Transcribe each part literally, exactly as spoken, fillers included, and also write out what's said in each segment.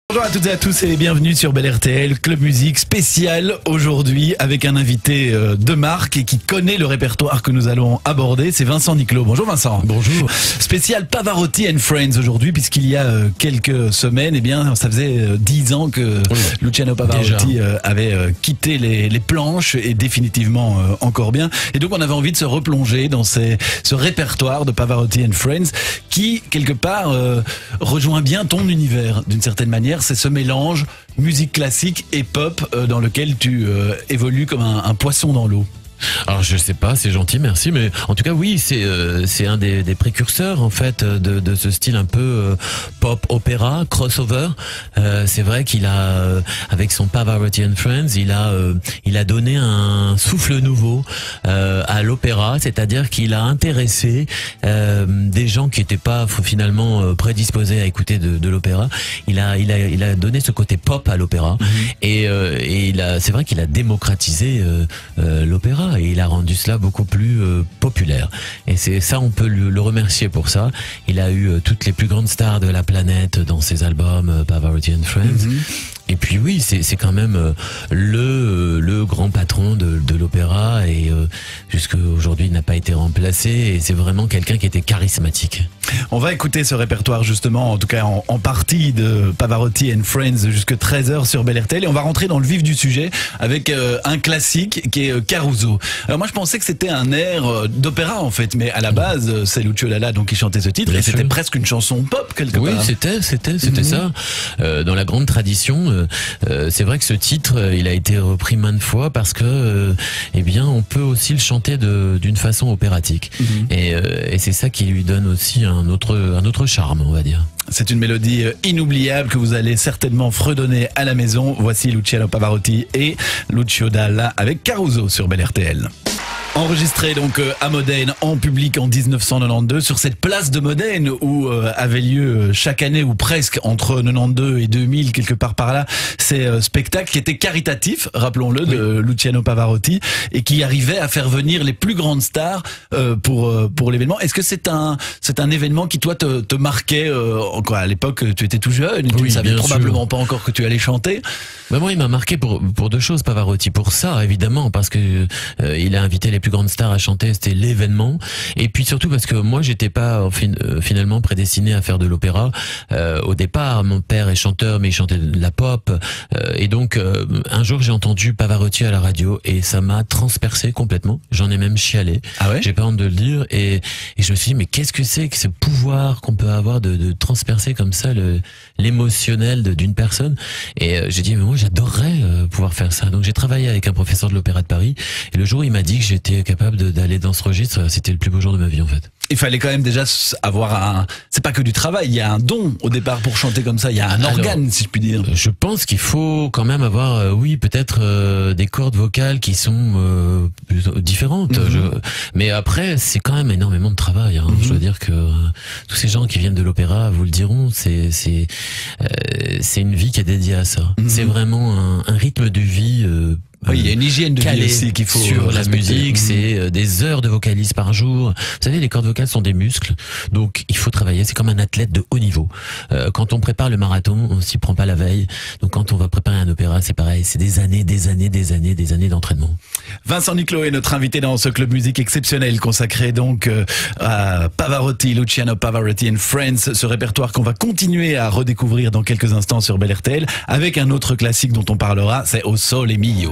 Bonjour à toutes et à tous et bienvenue sur Bel R T L, Club Musique spécial aujourd'hui avec un invité de marque et qui connaît le répertoire que nous allons aborder, c'est Vincent Niclot. Bonjour Vincent. Bonjour. Spécial Pavarotti and Friends aujourd'hui puisqu'il y a quelques semaines, eh bien ça faisait dix ans que oui, Luciano Pavarotti déjà. avait quitté les, les planches et définitivement encore bien. Et donc on avait envie de se replonger dans ces, ce répertoire de Pavarotti and Friends qui quelque part euh, rejoint bien ton univers d'une certaine manière. C'est ce mélange musique classique et pop euh, dans lequel tu euh, évolues comme un, un poisson dans l'eau. Alors je sais pas, c'est gentil, merci, mais en tout cas oui, c'est euh, c'est un des, des précurseurs en fait de, de ce style un peu euh, pop opéra crossover. Euh, c'est vrai qu'il a euh, avec son Pavarotti and Friends, il a euh, il a donné un souffle nouveau euh, à l'opéra, c'est-à-dire qu'il a intéressé euh, des gens qui étaient pas finalement euh, prédisposés à écouter de, de l'opéra. Il a il a il a donné ce côté pop à l'opéra mmh. et euh, et il a c'est vrai qu'il a démocratisé euh, euh, l'opéra. Et il a rendu cela beaucoup plus euh, populaire. Et c'est ça, on peut le, le remercier pour ça. Il a eu euh, toutes les plus grandes stars de la planète dans ses albums euh, Pavarotti and Friends. Mm-hmm. Et puis oui, c'est c'est quand même euh, le euh, le grand patron de, de l'opéra et euh, jusqu'à aujourd'hui il n'a pas été remplacé. Et c'est vraiment quelqu'un qui était charismatique. On va écouter ce répertoire justement, en tout cas en, en partie de Pavarotti and Friends jusque treize heures sur Bel R T L et on va rentrer dans le vif du sujet avec euh, un classique qui est euh, Caruso. Alors moi je pensais que c'était un air euh, d'opéra en fait, mais à la base euh, c'est Lucio Dalla donc qui chantait ce titre. Bien et c'était presque une chanson pop quelque oui, part. Oui, c'était c'était c'était mm-hmm. ça. Euh, dans la grande tradition, euh, euh, c'est vrai que ce titre euh, il a été repris maintes fois parce que euh, eh bien on peut aussi le chanter de d'une façon opératique. Mm-hmm. Et, euh, et c'est ça qui lui donne aussi un un autre, un autre charme, on va dire. C'est une mélodie inoubliable que vous allez certainement fredonner à la maison. Voici Luciano Pavarotti et Lucio Dalla avec Caruso sur Bel R T L. Enregistré donc à Modène en public en dix-neuf cent quatre-vingt-douze sur cette place de Modène où euh, avait lieu chaque année ou presque entre quatre-vingt-douze et deux mille quelque part par là ces euh, spectacles qui étaient caritatifs, rappelons-le, oui. de Luciano Pavarotti et qui arrivaient à faire venir les plus grandes stars euh, pour euh, pour l'événement. Est-ce que c'est un c'est un événement qui toi te, te marquait euh, quoi, à l'époque tu étais tout jeune et tu oui, ne savais probablement sûr. pas encore que tu allais chanter? Ben moi il m'a marqué pour pour deux choses Pavarotti, pour ça évidemment parce que euh, il a invité les plus grandes stars à chanter, c'était l'événement, et puis surtout parce que moi j'étais pas fin, euh, finalement prédestiné à faire de l'opéra euh, au départ. Mon père est chanteur mais il chantait de la pop euh, et donc euh, un jour j'ai entendu Pavarotti à la radio et ça m'a transpercé complètement, j'en ai même chialé. Ah ouais, j'ai pas honte de le dire et, et je me suis dit mais qu'est-ce que c'est que ce pouvoir qu'on peut avoir de, de transpercer comme ça le l'émotionnel d'une personne. Et euh, j'ai dit mais moi j'adorerais euh, pouvoir faire ça, donc j'ai travaillé avec un professeur de l'Opéra de Paris et le jour où il m'a dit que j'étais capable d'aller dans ce registre, c'était le plus beau jour de ma vie en fait. Il fallait quand même déjà avoir un... C'est pas que du travail, il y a un don au départ pour chanter comme ça, il y a un Alors, organe si je puis dire. Je pense qu'il faut quand même avoir, euh, oui, peut-être euh, des cordes vocales qui sont euh, différentes. Mm-hmm. je... Mais après, c'est quand même énormément de travail. Hein. Mm-hmm. Je veux dire que euh, tous ces gens qui viennent de l'opéra vous le diront, c'est c'est euh, c'est une vie qui est dédiée à ça. Mm-hmm. C'est vraiment un, un rythme de vie euh, oui, il y a une hygiène de vie aussi qu'il faut sur la respecter. musique, c'est des heures de vocalise par jour. Vous savez, les cordes vocales sont des muscles, donc il faut travailler. C'est comme un athlète de haut niveau. Euh, quand on prépare le marathon, on s'y prend pas la veille. Donc quand on va préparer un opéra, c'est pareil. C'est des années, des années, des années, des années d'entraînement. Vincent Niclot est notre invité dans ce club musique exceptionnel consacré donc euh, à Pavarotti, Luciano Pavarotti and Friends, ce répertoire qu'on va continuer à redécouvrir dans quelques instants sur Bel R T L avec un autre classique dont on parlera, c'est O Sole Mio.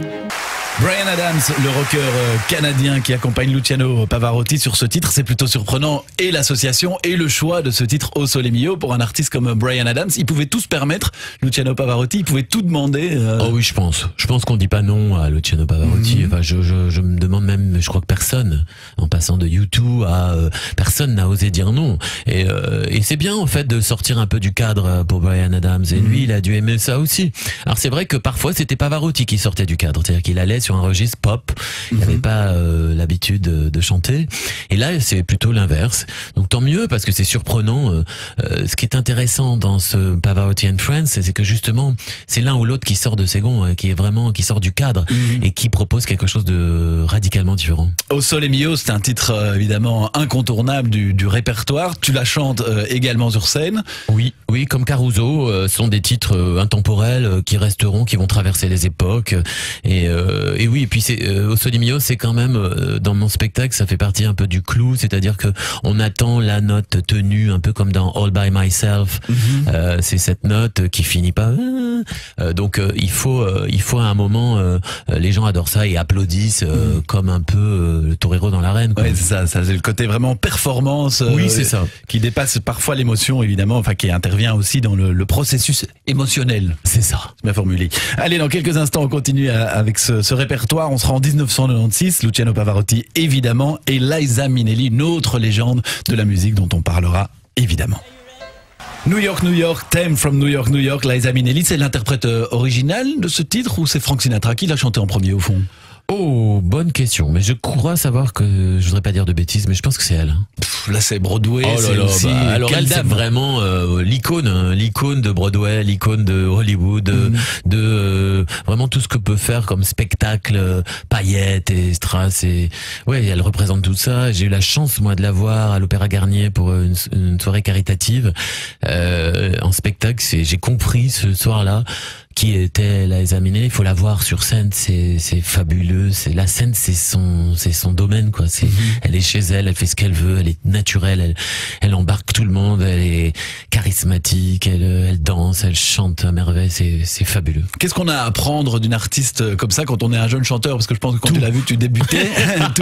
Bryan Adams, le rocker canadien qui accompagne Luciano Pavarotti sur ce titre, c'est plutôt surprenant et l'association et le choix de ce titre O Sole Mio pour un artiste comme Bryan Adams. Il pouvait tout se permettre, Luciano Pavarotti, il pouvait tout demander. Euh... Oh oui, je pense. Je pense qu'on dit pas non à Luciano Pavarotti. Mm-hmm. Enfin, je, je, je me demande même, je crois que personne, en passant de U deux à euh, personne n'a osé dire non. Et, euh, et c'est bien en fait de sortir un peu du cadre pour Bryan Adams. Et mm-hmm. lui, il a dû aimer ça aussi. Alors c'est vrai que parfois c'était Pavarotti qui sortait du cadre, c'est-à-dire qu'il allait sur sur un registre pop. Il n'avait pas euh, l'habitude de, de chanter. Et là, c'est plutôt l'inverse. Donc tant mieux, parce que c'est surprenant. Euh, euh, ce qui est intéressant dans ce Pavarotti and Friends, c'est que justement, c'est l'un ou l'autre qui sort de ses gonds, euh, qui est vraiment, qui sort du cadre mmh. et qui propose quelque chose de radicalement différent. O Sole Mio, c'est un titre euh, évidemment incontournable du, du répertoire. Tu la chantes euh, également sur scène. Oui, oui, comme Caruso, euh, sont des titres euh, intemporels euh, qui resteront, qui vont traverser les époques. Et, euh, et oui, et puis c'est euh, O Sole Mio, c'est quand même euh, dans mon spectacle, ça fait partie un peu du clou, c'est-à-dire que on attend la note tenue, un peu comme dans All by Myself. Mm-hmm. euh, c'est cette note qui finit pas. Euh, donc euh, il faut, euh, il faut à un moment, euh, les gens adorent ça et applaudissent euh, mm-hmm. comme un peu euh, le torero dans l'arène. Ouais, c'est ça, ça c'est le côté vraiment performance. Euh, oui, c'est ça. Qui dépasse parfois l'émotion, évidemment, enfin qui intervient aussi dans le, le processus émotionnel. C'est ça. C'est bien formulé. Allez, dans quelques instants, on continue à, avec ce, ce répertoire. On sera en dix-neuf cent quatre-vingt-seize, Luciano Pavarotti, évidemment, et Liza Minnelli, une autre légende de la musique dont on parlera évidemment. New York, New York, Theme from New York, New York, Liza Minnelli, c'est l'interprète original de ce titre ou c'est Frank Sinatra qui l'a chanté en premier au fond? Oh, bonne question. Mais je crois savoir que, je voudrais pas dire de bêtises, mais je pense que c'est elle. Pff, là, c'est Broadway. Oh là là, aussi, bah, alors elle, c'est vraiment euh, l'icône, hein, l'icône de Broadway, l'icône de Hollywood, mm. de euh, vraiment tout ce que peut faire comme spectacle, euh, paillettes et strass. Et ouais, elle représente tout ça. J'ai eu la chance moi de la voir à l'Opéra Garnier pour une, une soirée caritative euh, en spectacle. C'est, j'ai compris ce soir-là qui était Liza Minnelli. Il faut la voir sur scène, c'est c'est fabuleux. C'est la scène, c'est son c'est son domaine quoi. C'est mm-hmm. elle est chez elle, elle fait ce qu'elle veut, elle est naturelle, elle elle embarque tout le monde, elle est charismatique, elle elle danse, elle chante à merveille. C'est c'est fabuleux. Qu'est-ce qu'on a à apprendre d'une artiste comme ça quand on est un jeune chanteur? Parce que je pense que quand tout. tu l'as vu, tu débutais. Tout.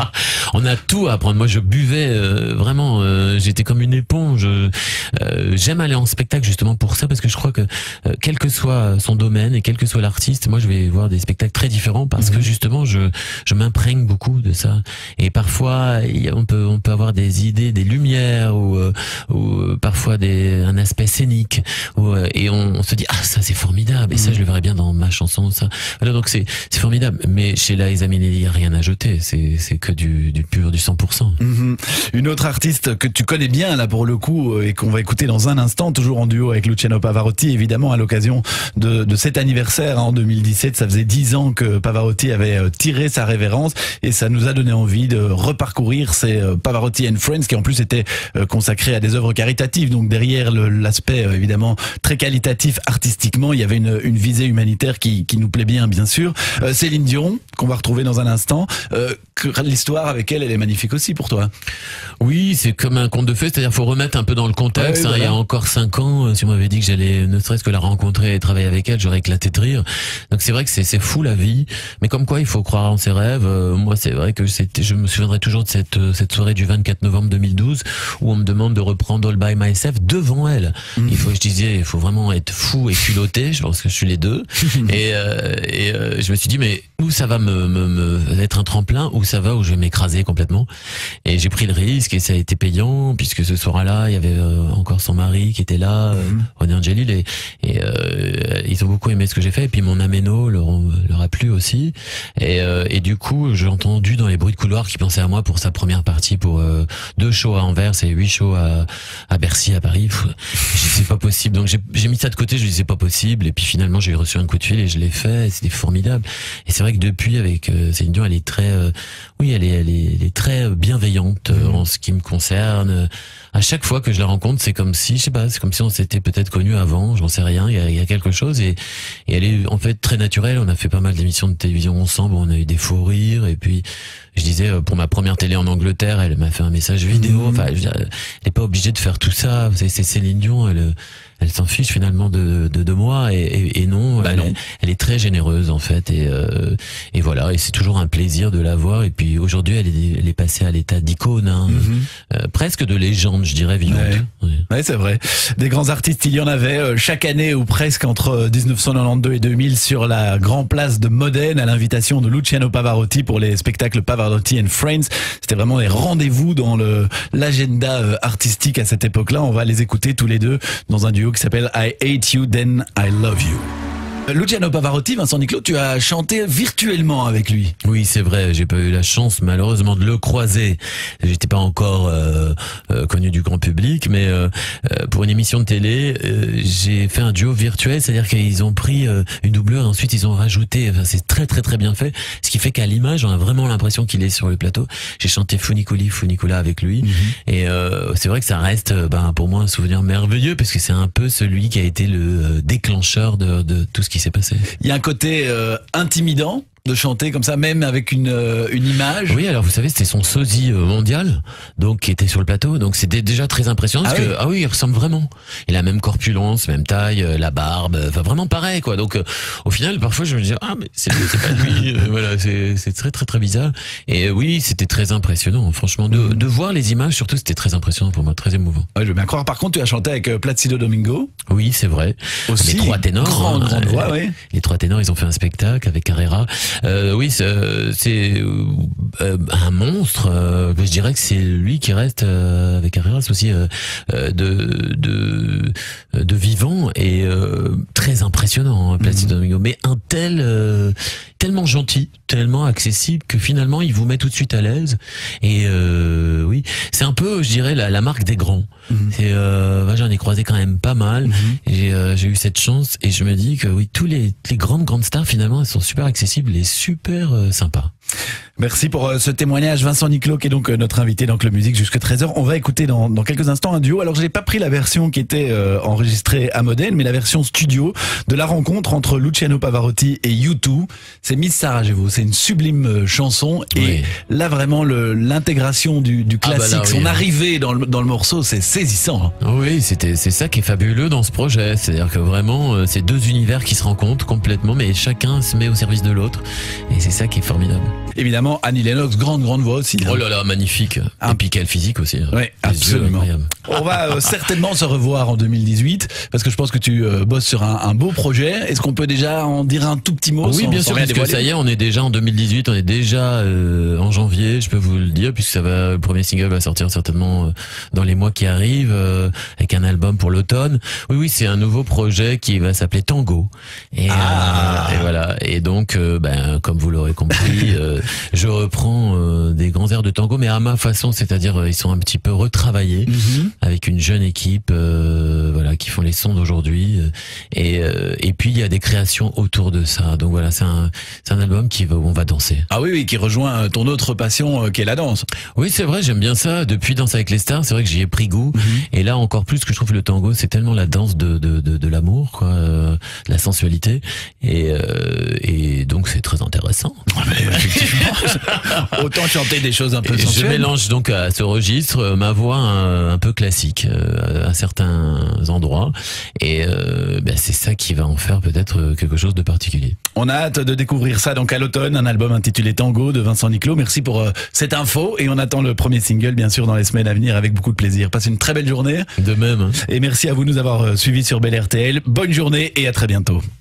On a tout à apprendre. Moi, je buvais euh, vraiment. Euh, j'étais comme une éponge. Euh, j'aime aller en spectacle justement pour ça parce que je crois que euh, quel que soit son domaine et quel que soit l'artiste, moi je vais voir des spectacles très différents parce mmh. que justement je je m'imprègne beaucoup de ça et parfois y a, on peut on peut avoir des idées, des lumières ou euh, ou parfois des un aspect scénique ou, euh, et on, on se dit ah ça c'est formidable et mmh. ça je le verrais bien dans ma chanson ça. Voilà, donc c'est c'est formidable mais chez Liza Minnelli il y a rien à jeter, c'est c'est que du du pur du cent pour cent. Mmh. Une autre artiste que tu connais bien là pour le coup et qu'on va écouter dans un instant, toujours en duo avec Luciano Pavarotti évidemment à l'occasion de De, de cet anniversaire hein, en deux mille dix-sept, ça faisait dix ans que Pavarotti avait euh, tiré sa révérence et ça nous a donné envie de reparcourir ces euh, Pavarotti and Friends qui en plus étaient euh, consacrés à des œuvres caritatives. Donc derrière le, l'aspect euh, évidemment très qualitatif artistiquement, il y avait une, une visée humanitaire qui, qui nous plaît bien bien sûr. Euh, Céline Dion qu'on va retrouver dans un instant. Euh, l'histoire avec elle, elle est magnifique aussi pour toi. Oui, c'est comme un conte de fées, c'est-à-dire faut remettre un peu dans le contexte. Ouais, hein, voilà. Il y a encore cinq ans, si on m'avait dit que j'allais ne serait-ce que la rencontrer et travailler avec elle, j'aurais éclaté de rire. Donc c'est vrai que c'est c'est fou la vie, mais comme quoi il faut croire en ses rêves. Euh, moi c'est vrai que c'était, je me souviendrai toujours de cette cette soirée du vingt-quatre novembre deux mille douze où on me demande de reprendre All by Myself devant elle. Mmh. Il faut, je disais, il faut vraiment être fou et culotté. Je pense que je suis les deux. et euh, et euh, je me suis dit mais où ça va me, me, me être un tremplin, où ça va où je vais m'écraser complètement. Et j'ai pris le risque et ça a été payant puisque ce soir-là il y avait euh, encore son mari qui était là, euh, mmh. René Angelil et, et euh, ils ont beaucoup aimé ce que j'ai fait et puis mon améno leur, leur a plu aussi et, euh, et du coup j'ai entendu dans les bruits de couloir qu'ils pensaient à moi pour sa première partie pour euh, deux shows à Anvers et huit shows à, à Bercy à Paris. J'ai dit c'est pas possible, donc j'ai, j'ai mis ça de côté, je dis c'est pas possible et puis finalement j'ai reçu un coup de fil et je l'ai fait et c'était formidable. Et c'est vrai que depuis avec euh, Céline Dion elle est très euh, oui elle est, elle est elle est très bienveillante euh, mmh. en ce qui me concerne. À chaque fois que je la rencontre c'est comme si je sais pas c'est comme si on s'était peut-être connus avant, j'en sais rien, il y a, il y a quelque chose et et elle est en fait très naturelle. On a fait pas mal d'émissions de télévision ensemble, on a eu des faux rires et puis je disais pour ma première télé en Angleterre, elle m'a fait un message vidéo. Enfin, je veux dire, elle n'est pas obligée de faire tout ça. C'est, c'est Céline Dion, elle elle s'en fiche finalement de de, de moi et, et, et non, bah elle, non. Elle est très généreuse en fait et euh, et voilà et c'est toujours un plaisir de la voir. Et puis aujourd'hui, elle est elle est passée à l'état d'icône, hein, mm-hmm. euh, presque de légende, je dirais vivante. Ouais. Ouais. Ouais, c'est vrai. Des grands artistes, il y en avait euh, chaque année ou presque entre dix-neuf cent quatre-vingt-douze et deux mille sur la Grand Place de Modène à l'invitation de Luciano Pavarotti pour les spectacles Pavarotti and Friends. C'était vraiment les rendez-vous dans le l'agenda euh, artistique à cette époque-là. On va les écouter tous les deux dans un duo qui s'appelle I Hate You Then I Love You. Luciano Pavarotti, Vincent Niclot, tu as chanté virtuellement avec lui. Oui, c'est vrai, j'ai pas eu la chance malheureusement de le croiser. J'étais pas encore euh, euh, connu du grand public, mais euh, euh, pour une émission de télé, euh, j'ai fait un duo virtuel, c'est-à-dire qu'ils ont pris euh, une doublure et ensuite ils ont rajouté, enfin, c'est très très très bien fait, ce qui fait qu'à l'image, on a vraiment l'impression qu'il est sur le plateau. J'ai chanté Funiculi, Funicula avec lui, mm-hmm. et euh, c'est vrai que ça reste ben, pour moi un souvenir merveilleux, parce que c'est un peu celui qui a été le euh, déclencheur de, de tout ce qui s'est passé. Il y a un côté euh, intimidant de chanter comme ça, même avec une euh, une image. Oui, alors vous savez, c'était son sosie euh, mondial, donc qui était sur le plateau, donc c'était déjà très impressionnant, parce ah que oui. ah oui, il ressemble vraiment. Il a la même corpulence, même taille, euh, la barbe, enfin vraiment pareil quoi. Donc euh, au final, parfois je me dis ah mais c'est c'est pas lui, euh, voilà, c'est c'est très très très bizarre. Et euh, oui, c'était très impressionnant, franchement, de mmh. de voir les images, surtout c'était très impressionnant pour moi, très émouvant. Ouais, je veux bien croire. Par contre, tu as chanté avec euh, Placido Domingo. Oui, c'est vrai. Aussi, les trois ténors. Grande, grande voix, euh, oui. Les trois ténors, ils ont fait un spectacle avec Carrera. Euh, oui, c'est, c'est euh, un monstre. Euh, je dirais que c'est lui qui reste euh, avec Carreras aussi euh, de, de de vivant et euh, très impressionnant, hein, Placido Domingo. Mais un tel euh, tellement gentil, tellement accessible que finalement il vous met tout de suite à l'aise. Et euh, oui, c'est un peu, je dirais, la, la marque des grands. Mm-hmm. C'est, euh, moi, j'en ai croisé quand même pas mal. Mm-hmm. Et j'ai, euh, j'ai eu cette chance et je me dis que oui, tous les, les grandes grandes stars finalement, elles sont super accessibles et super euh, sympas. Merci pour euh, ce témoignage, Vincent Niclot, qui est donc euh, notre invité dans Club Musique jusqu'à treize heures. On va écouter dans, dans quelques instants un duo. Alors, je n'ai pas pris la version qui était euh, enregistrée à Modène, mais la version studio de la rencontre entre Luciano Pavarotti et U deux. C'est Miss Sarajevo. C'est une sublime euh, chanson. Et oui. là, vraiment, le, l'intégration du, du classique, ah bah là, oui, son oui. arrivée dans le, dans le morceau, c'est saisissant. Hein. Oui, c'était, c'est ça qui est fabuleux dans ce projet. C'est-à-dire que vraiment, euh, c'est deux univers qui se rencontrent complètement, mais chacun se met au service de l'autre. Et c'est ça qui est formidable. Évidemment, Annie Lennox, grande, grande voix aussi. Oh là là, magnifique. Un... Et puis quelle physique aussi. Oui, absolument. On va euh, certainement se revoir en deux mille dix-huit, parce que je pense que tu euh, bosses sur un, un beau projet. Est-ce qu'on peut déjà en dire un tout petit mot? Oui, sans, bien sûr, parce que ça y est, on est déjà en deux mille dix-huit, on est déjà euh, en janvier, je peux vous le dire, puisque ça va, le premier single va sortir certainement euh, dans les mois qui arrivent, euh, avec un album pour l'automne. Oui, oui, c'est un nouveau projet qui va s'appeler Tango. Et, ah. euh, et voilà. Et donc, euh, ben, comme vous l'aurez compris, euh, je reprends euh, des grands airs de tango, mais à ma façon, c'est-à-dire euh, ils sont un petit peu retravaillés mm-hmm. avec une jeune équipe, euh, voilà, qui font les sons d'aujourd'hui. Euh, et euh, et puis il y a des créations autour de ça. Donc voilà, c'est un c'est un album qui va, où on va danser. Ah oui, oui, qui rejoint ton autre passion, euh, qui est la danse. Oui, c'est vrai, j'aime bien ça. Depuis Danse avec les stars, c'est vrai que j'y ai pris goût. Mm-hmm. Et là encore plus, que je trouve le tango, c'est tellement la danse de de de, de l'amour, quoi, euh, de la sensualité. Et euh, et donc c'est très intéressant. Ouais, mais effectivement. Autant chanter des choses un peu sensuelles. Je mélange donc à ce registre ma voix un, un peu classique euh, à certains endroits, et euh, ben c'est ça qui va en faire peut-être quelque chose de particulier. On a hâte de découvrir ça donc à l'automne, un album intitulé Tango de Vincent Niclot. Merci pour euh, cette info, et on attend le premier single bien sûr dans les semaines à venir avec beaucoup de plaisir. Passez une très belle journée. De même. Et merci à vous de nous avoir euh, suivis sur Bel R T L. Bonne journée et à très bientôt.